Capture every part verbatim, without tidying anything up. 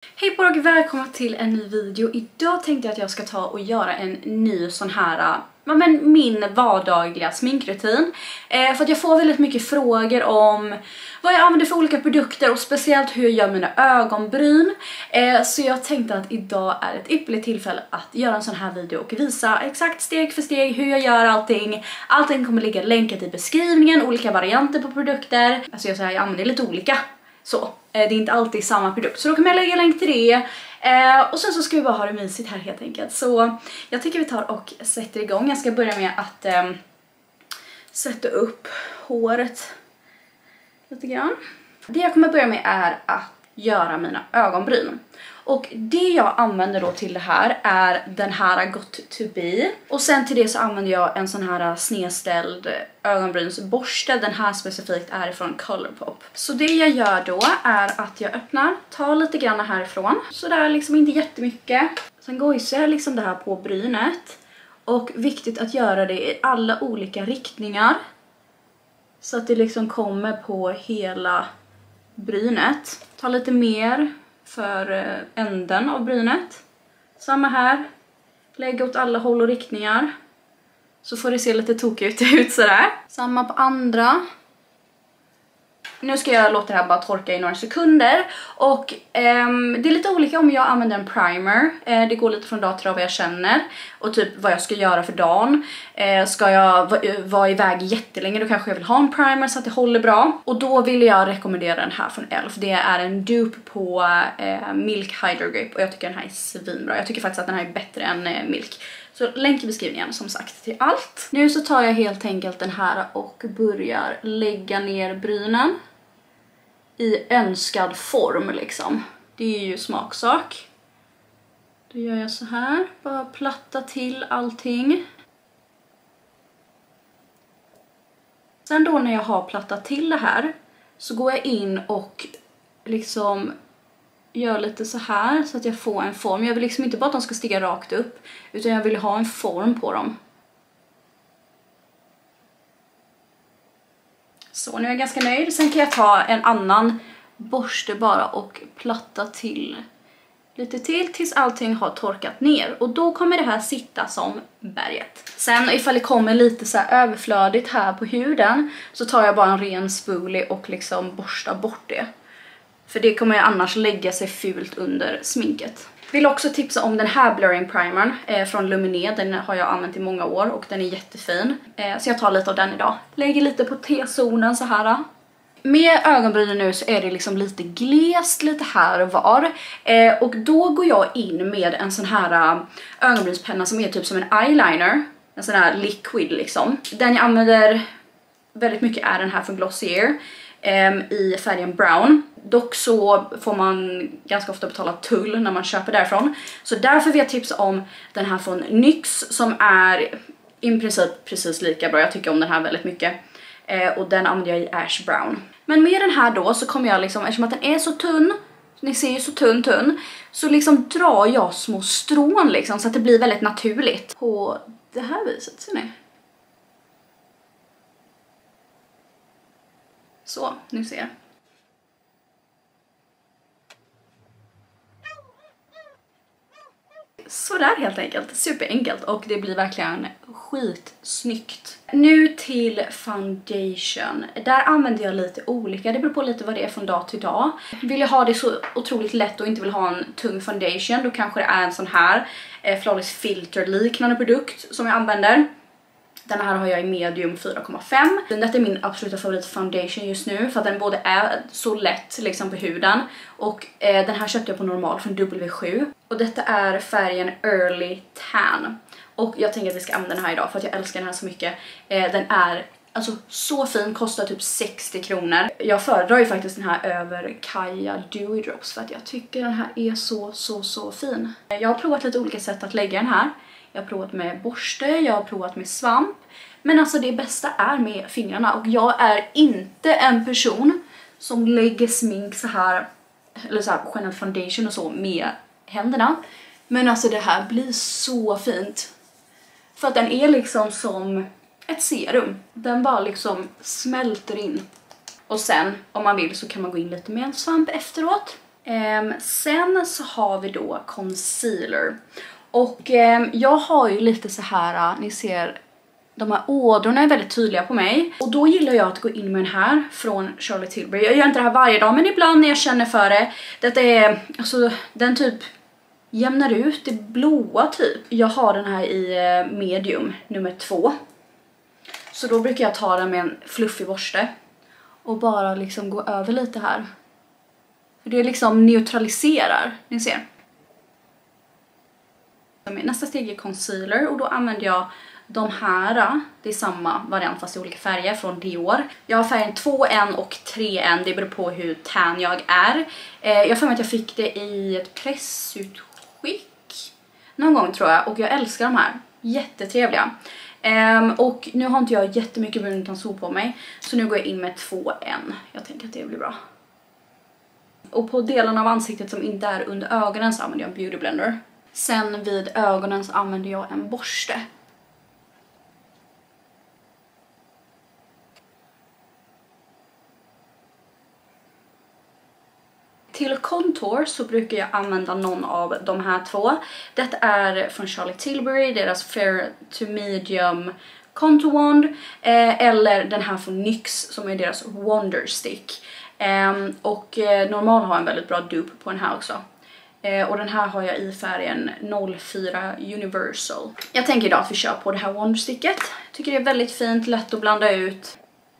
Hej på er och välkomna till en ny video. Idag tänkte jag att jag ska ta och göra en ny sån här, ja, men min vardagliga sminkrutin. Eh, för att jag får väldigt mycket frågor om vad jag använder för olika produkter och speciellt hur jag gör mina ögonbryn. Eh, så jag tänkte att idag är ett ypperligt tillfälle att göra en sån här video och visa exakt steg för steg hur jag gör allting. Allting kommer ligga länkat i beskrivningen, olika varianter på produkter. Alltså jag, så här, jag använder lite olika. Så, det är inte alltid samma produkt. Så då kommer jag lägga länk till det. Eh, och sen så ska vi bara ha det mysigt här helt enkelt. Så jag tycker vi tar och sätter igång. Jag ska börja med att eh, sätta upp håret lite grann. Det jag kommer börja med är att göra mina ögonbryn. Och det jag använder då till det här är den här Got to Be. Och sen till det så använder jag en sån här snedställd ögonbrynsborste. Den här specifikt är från Colourpop. Så det jag gör då är att jag öppnar, tar lite grann härifrån. Så där liksom inte jättemycket. Sen gojsar jag liksom det här på brynet. Och viktigt att göra det i alla olika riktningar. Så att det liksom kommer på hela brynet. Ta lite mer för änden av brynet. Samma här. Lägg åt alla håll och riktningar. Så får det se lite tokigt ut sådär. Samma på andra. Nu ska jag låta det här bara torka i några sekunder. Och ehm, det är lite olika om jag använder en primer. Eh, det går lite från dag till dag vad jag känner. Och typ vad jag ska göra för dagen. Eh, ska jag vara iväg jättelänge då kanske jag vill ha en primer så att det håller bra. Och då vill jag rekommendera den här från Elf. Det är en dupe på eh, Milk Hydro Grip. Och jag tycker den här är svinbra. Jag tycker faktiskt att den här är bättre än eh, Milk. Så länk i beskrivningen som sagt till allt. Nu så tar jag helt enkelt den här och börjar lägga ner brynen. I önskad form liksom. Det är ju smaksak. Då gör jag så här. Bara platta till allting. Sen då när jag har plattat till det här. Så går jag in och liksom gör lite så här. Så att jag får en form. Jag vill liksom inte bara att de ska stiga rakt upp. Utan jag vill ha en form på dem. Så nu är jag ganska nöjd. Sen kan jag ta en annan borste bara och platta till lite till tills allting har torkat ner. Och då kommer det här sitta som berget. Sen ifall det kommer lite så här överflödigt här på huden så tar jag bara en ren spoolie och liksom borstar bort det. För det kommer ju annars lägga sig fult under sminket. Vill också tipsa om den här blurring primern eh, från Luminé. Den har jag använt i många år och den är jättefin. Eh, så jag tar lite av den idag. Lägger lite på T-zonen så här. Med ögonbrynen nu så är det liksom lite glest, lite här och var. Eh, och då går jag in med en sån här uh, ögonbrynspenna som är typ som en eyeliner. En sån här liquid liksom. Den jag använder väldigt mycket är den här från Glossier. Um, i färgen brown. Dock så får man ganska ofta betala tull när man köper därifrån. Så därför vill jag tipsa om den här från NYX som är i princip precis lika bra. Jag tycker om den här väldigt mycket. Uh, och den använder jag i ash brown. Men med den här då så kommer jag liksom, eftersom att den är så tunn, ni ser ju så tunn tunn, så liksom drar jag små strån liksom så att det blir väldigt naturligt. På det här viset, ser ni? Så, nu ser jag. Så där helt enkelt. Superenkelt och det blir verkligen skitsnyggt. Nu till foundation. Där använder jag lite olika. Det beror på lite vad det är från dag till dag. Vill jag ha det så otroligt lätt och inte vill ha en tung foundation, då kanske det är en sån här eh, Flawless Filter liknande produkt som jag använder. Den här har jag i medium fyra komma fem. Detta är min absoluta favorit foundation just nu. För att den både är så lätt liksom på huden. Och eh, den här köpte jag på normal från W sju. Och detta är färgen Early Tan. Och jag tänker att vi ska använda den här idag för att jag älskar den här så mycket. Eh, den är alltså så fin, kostar typ sextio kronor. Jag föredrar ju faktiskt den här över Kaja Dewy Drops för att jag tycker den här är så så så fin. Jag har provat lite olika sätt att lägga den här. Jag har provat med borste, jag har provat med svamp. Men alltså det bästa är med fingrarna. Och jag är inte en person som lägger smink så här, eller så här generell foundation och så med händerna. Men alltså det här blir så fint. För att den är liksom som ett serum. Den bara liksom smälter in. Och sen om man vill så kan man gå in lite med en svamp efteråt. Um, sen så har vi då concealer. Och um, jag har ju lite så här, ni ser, de här ådrorna är väldigt tydliga på mig. Och då gillar jag att gå in med den här från Charlotte Tilbury. Jag gör inte det här varje dag, men ibland när jag känner för det. Detta är, alltså den typ jämnar ut det blåa typ. Jag har den här i medium nummer två. Så då brukar jag ta den med en fluffig borste. Och bara liksom gå över lite här. För det liksom neutraliserar, ni ser. Nästa steg är concealer och då använder jag de här. Det är samma variant fast i olika färger från Dior. Jag har färgen två N och tre N, det beror på hur tan jag är. Jag får med att jag fick det i ett pressutskick någon gång tror jag. Och jag älskar de här, jättetrevliga. Um, och nu har inte jag jättemycket brun utan på mig. Så nu går jag in med två N. Jag tänker att det blir bra. Och på delen av ansiktet som inte är under ögonen så använder jag en beauty blender. Sen vid ögonen så använder jag en borste. Till contour så brukar jag använda någon av de här två. Detta är från Charlotte Tilbury, deras Fair to Medium Contour Wand. Eh, eller den här från NYX som är deras Wonder Stick. Eh, och eh, normal har en väldigt bra dupe på den här också. Eh, och den här har jag i färgen noll fyra Universal. Jag tänker idag att vi kör på det här Wonder Sticket. Tycker det är väldigt fint, lätt att blanda ut.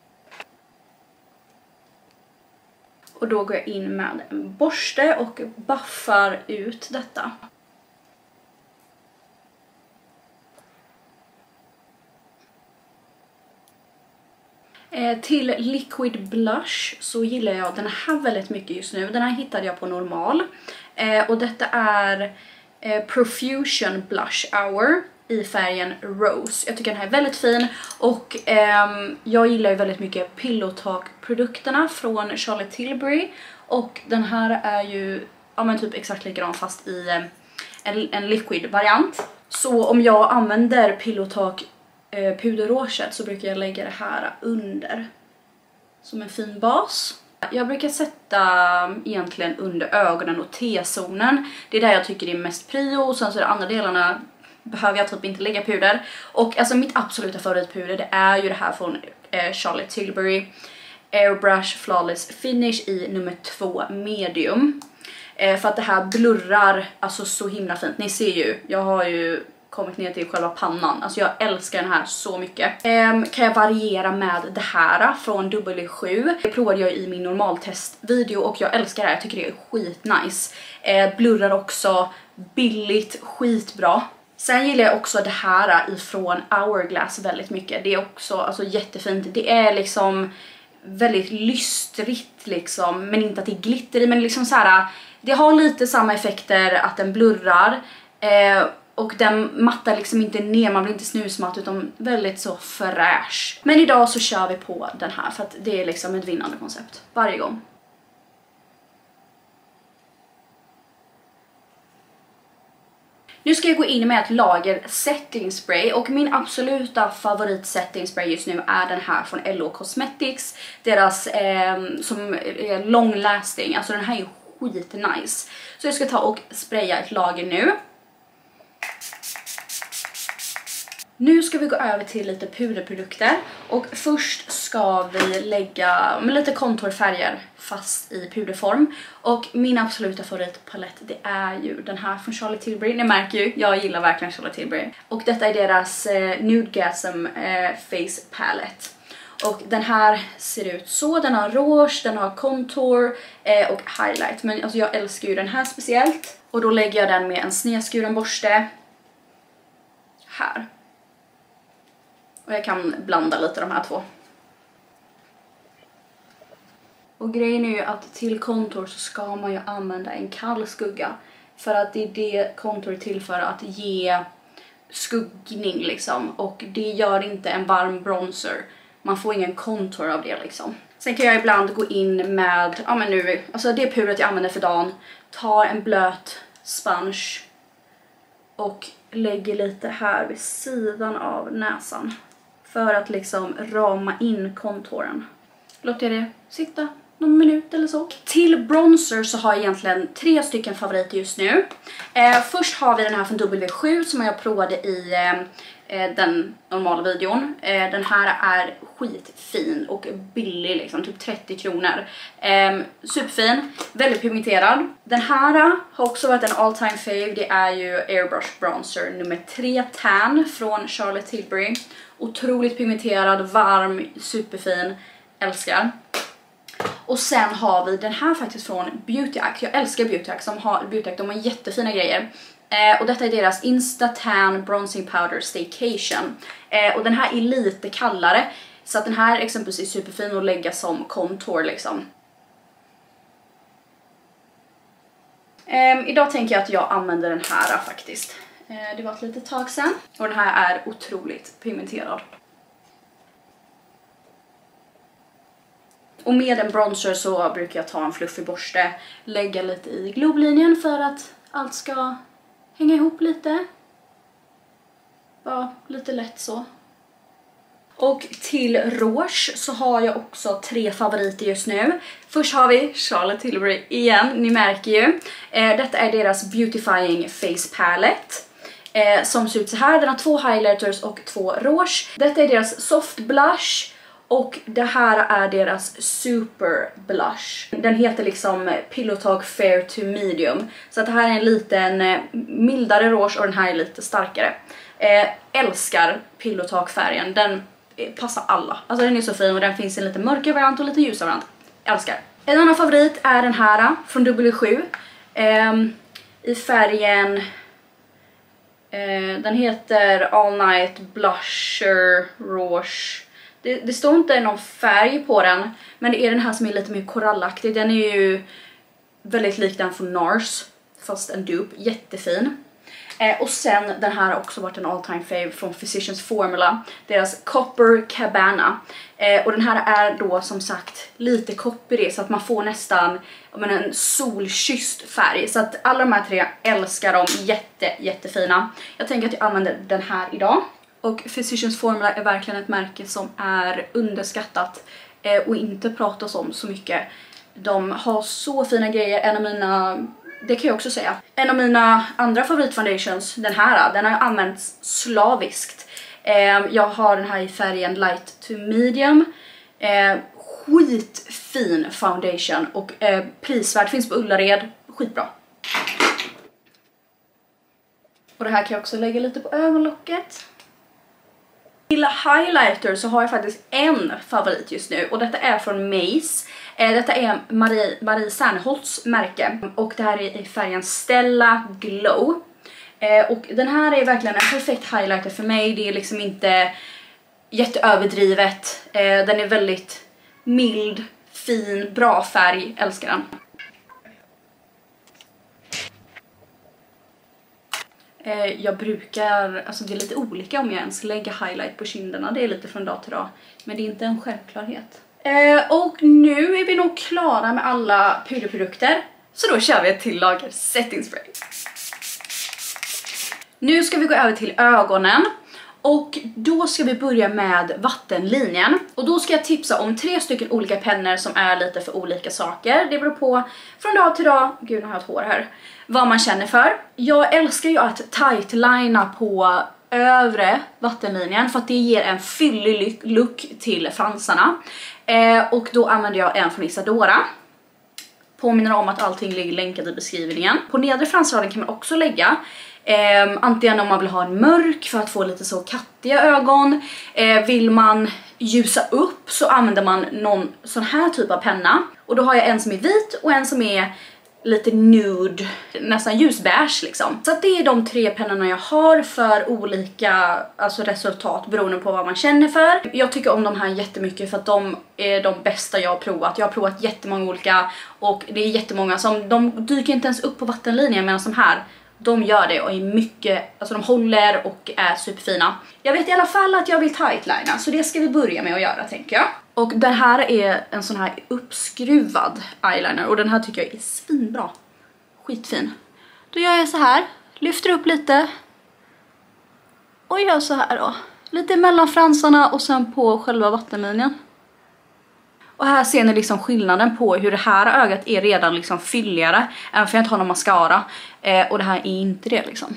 Och då går jag in med en borste och buffar ut detta. Eh, till liquid blush så gillar jag den här väldigt mycket just nu. Den här hittade jag på normal. Eh, och detta är eh, Profusion Blush Hour i färgen Rose. Jag tycker den här är väldigt fin och eh, jag gillar ju väldigt mycket Pillow Talk-produkterna från Charlotte Tilbury. Och den här är ju ja, men typ exakt likadan fast i eh, en, en liquid-variant. Så om jag använder Pillow Talk eh, puderråset så brukar jag lägga det här under som en fin bas. Jag brukar sätta egentligen under ögonen och T-zonen. Det är där jag tycker det är mest prio och sen så är det andra delarna behöver jag typ inte lägga puder. Och alltså mitt absoluta favoritpuder det är ju det här från eh, Charlotte Tilbury Airbrush Flawless Finish i nummer två medium. Eh, för att det här blurrar alltså så himla fint. Ni ser ju, jag har ju kommit ner till själva pannan. Alltså jag älskar den här så mycket. Eh, kan jag variera med det här från W sju. Det provade jag i min normaltestvideo och jag älskar det här. Jag tycker det är skitnice. Eh, blurrar också, billigt, skitbra. Sen gillar jag också det här ifrån Hourglass väldigt mycket. Det är också alltså, jättefint. Det är liksom väldigt lystrigt liksom. Men inte att det är glitter i. Men liksom så här, det har lite samma effekter att den blurrar. Eh, och den mattar liksom inte ner. Man blir inte snusmatt utan väldigt så fräsch. Men idag så kör vi på den här. För att det är liksom ett vinnande koncept. Varje gång. Nu ska jag gå in med ett lager setting spray och min absoluta favorit setting spray just nu är den här från L O Cosmetics. Deras eh, som är long lasting, alltså den här är skit nice. Så jag ska ta och spraya ett lager nu. Nu ska vi gå över till lite puderprodukter och först ska vi lägga med lite contourfärger fast i puderform. Och min absoluta favoritpalett det är ju den här från Charlotte Tilbury. Ni märker ju, jag gillar verkligen Charlotte Tilbury. Och detta är deras eh, Nudegasm eh, Face Palette. Och den här ser ut så, den har rouge, den har contour eh, och highlight. Men alltså, jag älskar ju den här speciellt. Och då lägger jag den med en snedskuren borste. Här. Och jag kan blanda lite de här två. Och grejen är ju att till contour så ska man ju använda en kall skugga. För att det är det contour är till för att ge skuggning liksom. Och det gör inte en varm bronzer. Man får ingen contour av det liksom. Sen kan jag ibland gå in med, ja men nu, alltså det pudret jag använder för dagen. Tar en blöt sponge och lägger lite här vid sidan av näsan. För att liksom rama in kontouren. Låter jag det sitta någon minut eller så. Till bronzer så har jag egentligen tre stycken favoriter just nu. Eh, först har vi den här från W sju som jag provade i eh, den normala videon. Eh, den här är skitfin och billig, liksom typ trettio kronor. Eh, superfin, väldigt pigmenterad. Den här har också varit en all time fave. Det är ju Airbrush Bronzer nummer tre Tan från Charlotte Tilbury. Otroligt pigmenterad, varm, superfin, älskar. Och sen har vi den här faktiskt från Beauty Act. Jag älskar Beauty Act, som har, Beauty Act, de har jättefina grejer. Eh, och detta är deras Insta Tan Bronzing Powder Staycation. Eh, och den här är lite kallare. Så att den här exempelvis är superfin att lägga som contour liksom. Eh, idag tänker jag att jag använder den här faktiskt. Eh, det var ett litet tag sedan. Och den här är otroligt pigmenterad. Och med en bronzer så brukar jag ta en fluffig borste, lägga lite i globlinjen för att allt ska hänga ihop lite. Ja, lite lätt så. Och till rouge så har jag också tre favoriter just nu. Först har vi Charlotte Tilbury igen, ni märker ju. Eh, detta är deras Beautifying Face Palette. Eh, som ser ut så här. Den har två highlighters och två rouge. Detta är deras Soft Blush. Och det här är deras Super Blush. Den heter liksom Pillow Talk Fair to Medium. Så att det här är en liten mildare rouge och den här är lite starkare. Eh, älskar Pillow Talk färgen. Den passar alla. Alltså den är så fin och den finns i en lite mörkare variant och lite ljusare variant. Älskar. En annan favorit är den här från W sju. Eh, I färgen... Eh, den heter All Night Blusher Rouge. Det, det står inte någon färg på den, men det är den här som är lite mer korallaktig. Den är ju väldigt lik den från NARS, fast en dupe. Jättefin. Eh, och sen den här har också varit en all time fave från Physicians Formula. Deras Copper Cabana. Eh, och den här är då som sagt lite copperig så att man får nästan men, en solkysst färg. Så att alla de här tre älskar dem. Jätte, jättefina. Jag tänker att jag använder den här idag. Och Physicians Formula är verkligen ett märke som är underskattat eh, och inte pratas om så mycket. De har så fina grejer. En av mina, det kan jag också säga, en av mina andra favoritfoundations, den här, den har använts slaviskt. Eh, jag har den här i färgen Light to Medium. Eh, skitfin foundation och eh, prisvärd, finns på Ullared, skitbra. Och det här kan jag också lägga lite på ögonlocket. Till highlighter så har jag faktiskt en favorit just nu och detta är från Maze. Eh, detta är Marie, Marie Serneholtz märke och det här är i färgen Stella Glow. Eh, och den här är verkligen en perfekt highlighter för mig. Det är liksom inte jätteöverdrivet. Eh, den är väldigt mild, fin, bra färg. Älskar den. Jag brukar, alltså det är lite olika om jag ens lägger highlight på kinderna. Det är lite från dag till dag. Men det är inte en självklarhet. Eh, och nu är vi nog klara med alla puderprodukter. Så då kör vi ett till lager setting spray. Nu ska vi gå över till ögonen. Och då ska vi börja med vattenlinjen. Och då ska jag tipsa om tre stycken olika pennor som är lite för olika saker. Det beror på från dag till dag, gud nu har jag ett hår här, vad man känner för. Jag älskar ju att tightlina på övre vattenlinjen för att det ger en fyllig look till fransarna. Eh, och då använder jag en från Isadora. Påminner om att allting ligger länkat i beskrivningen. På nedre fransraden kan man också lägga Eh, antingen om man vill ha en mörk för att få lite så kattiga ögon. eh, Vill man ljusa upp så använder man någon sån här typ av penna. Och då har jag en som är vit och en som är lite nude, nästan ljusbeige liksom. Så att det är de tre pennorna jag har för olika alltså resultat beroende på vad man känner för. Jag tycker om de här jättemycket för att de är de bästa jag har provat. Jag har provat jättemånga olika och det är jättemånga som de dyker inte ens upp på vattenlinjen, medan de här de gör det och är mycket, alltså de håller och är superfina. Jag vet i alla fall att jag vill tightlina, så det ska vi börja med att göra tänker jag. Och den här är en sån här uppskruvad eyeliner och den här tycker jag är svinbra. Skitfin. Då gör jag så här, lyfter upp lite och gör så här då. Lite mellan fransarna och sen på själva vattenlinjen. Och här ser ni liksom skillnaden på hur det här ögat är redan liksom fylligare. Även för jag inte har någon mascara. Eh, och det här är inte det liksom.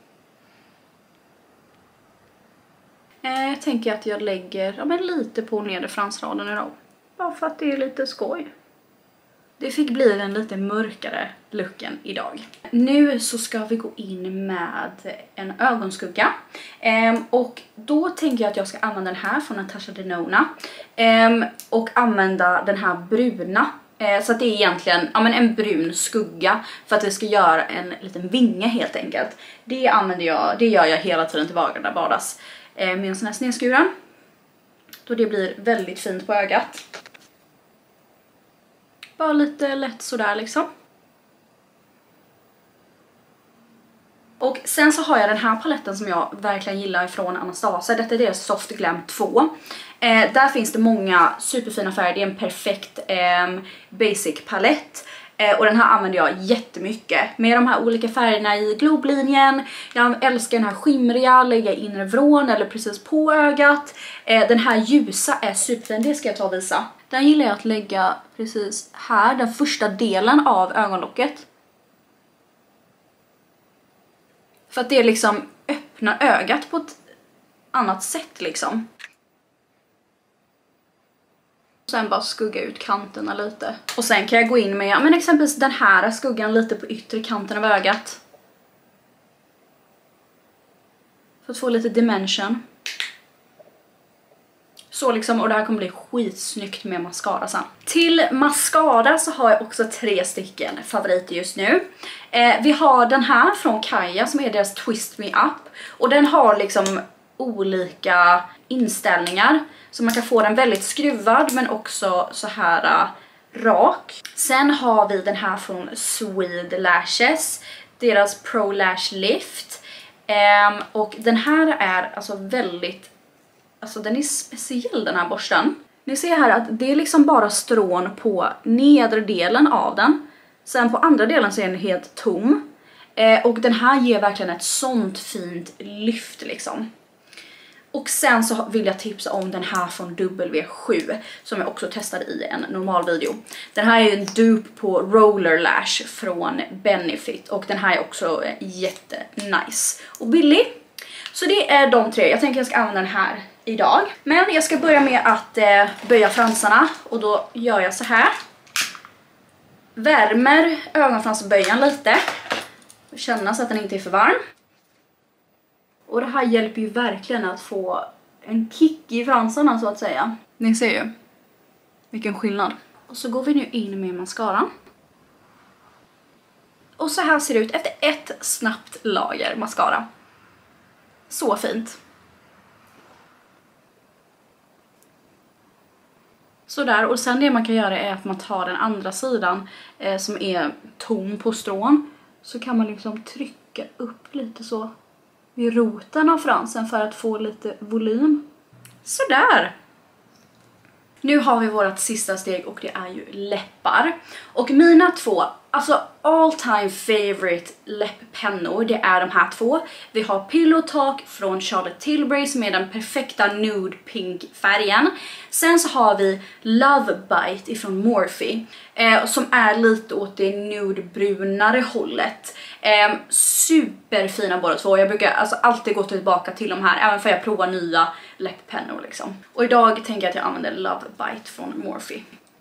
Eh, jag tänker att jag lägger ja, men lite på nedre fransraden idag. Bara för att det är lite skoj. Det fick bli den lite mörkare looken idag. Nu så ska vi gå in med en ögonskugga. Ehm, och då tänker jag att jag ska använda den här från Natasha Denona. Ehm, och använda den här bruna. Ehm, så att det är egentligen ja, men en brun skugga. För att vi ska göra en liten vinge helt enkelt. Det använder jag, det gör jag hela tiden till vardags badas. Ehm, med en sån här snedskuren. Då det blir väldigt fint på ögat. Bara lite lätt sådär liksom. Och sen så har jag den här paletten som jag verkligen gillar från Anastasia. Detta är deras Soft Glam två. Eh, där finns det många superfina färger. Det är en perfekt eh, basic palett. Eh, och den här använder jag jättemycket. Med de här olika färgerna i globlinjen. Jag älskar den här skimriga, lägga inre vrån eller precis på ögat. Eh, den här ljusa är superfin, det ska jag ta och visa. Den gillar jag att lägga precis här, den första delen av ögonlocket. För att det liksom öppnar ögat på ett annat sätt liksom. Sen bara skugga ut kanterna lite. Och sen kan jag gå in med ja, men exempelvis den här skuggan lite på yttre kanten av ögat. För att få lite dimension. Så liksom, och det här kommer bli skitsnyggt med mascara sen. Till mascara så har jag också tre stycken favoriter just nu. Eh, vi har den här från Kaja som är deras Twist Me Up. Och den har liksom olika inställningar. Så man kan få den väldigt skruvad men också så här uh, rak. Sen har vi den här från Swede Lashes. Deras Pro Lash Lift. Eh, och den här är alltså väldigt... Alltså den är speciell den här borsten. Ni ser här att det är liksom bara strån på nedre delen av den. Sen på andra delen så är den helt tom. Eh, och den här ger verkligen ett sånt fint lyft liksom. Och sen så vill jag tipsa om den här från W sju. Som jag också testade i en normal video. Den här är en dupe på Roller Lash från Benefit. Och den här är också jätte nice och billig. Så det är de tre. Jag tänker jag ska använda den här idag. Men jag ska börja med att eh, böja fransarna. Och då gör jag så här. Värmer ögonfransböjan lite. Känna så att den inte är för varm. Och det här hjälper ju verkligen att få en kick i fransarna så att säga. Ni ser ju vilken skillnad. Och så går vi nu in med mascaran. Och så här ser det ut efter ett snabbt lager mascara. Så fint. Så där, och sen det man kan göra är att man tar den andra sidan eh, som är tom på strån. Så kan man liksom trycka upp lite så vid roten av fransen för att få lite volym. Så där. Nu har vi vårt sista steg och det är ju läppar. Och mina två, alltså all time favorite läpppennor, det är de här två. Vi har Pillow Talk från Charlotte Tilbury som är den perfekta nude pink färgen. Sen så har vi Love Bite ifrån Morphe eh, som är lite åt det nude brunare hållet. Eh, superfina båda två. Jag brukar alltså alltid gå tillbaka till de här även för jag provar nya läpppennor liksom. Och idag tänker jag att jag använder Love Bite från Morphe.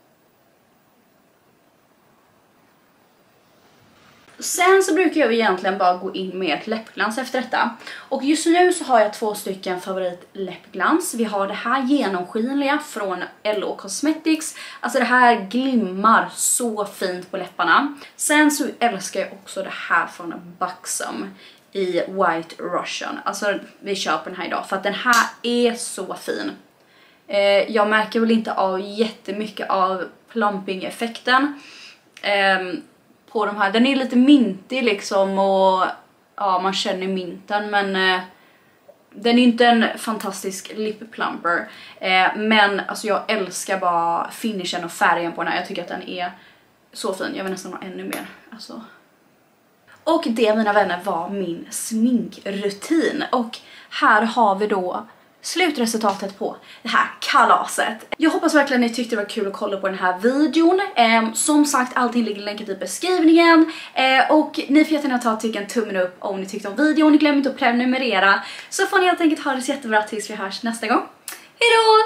Sen så brukar jag egentligen bara gå in med ett läppglans efter detta. Och just nu så har jag två stycken favorit läppglans. Vi har det här genomskinliga från L O Cosmetics. Alltså det här glimmar så fint på läpparna. Sen så älskar jag också det här från Buxom i White Russian. Alltså vi köper den här idag för att den här är så fin. Eh, jag märker väl inte av jättemycket av plumping-effekten. Eh, på de här. Den är lite mintig liksom och ja, man känner minten men eh, den är inte en fantastisk lip plumper. Eh, men alltså jag älskar bara finishen och färgen på den här. Jag tycker att den är så fin. Jag vill nästan ha ännu mer. Alltså. Och det mina vänner var min sminkrutin. Och här har vi då slutresultatet på det här kalaset. Jag hoppas verkligen ni tyckte det var kul att kolla på den här videon. Eh, som sagt, allting ligger länkat i beskrivningen. Eh, och ni får jättegärna ta och tycka en tummen upp om ni tyckte om videon. Glöm inte att prenumerera. Så får ni helt enkelt ha det så jättebra tills vi hörs nästa gång. Hejdå!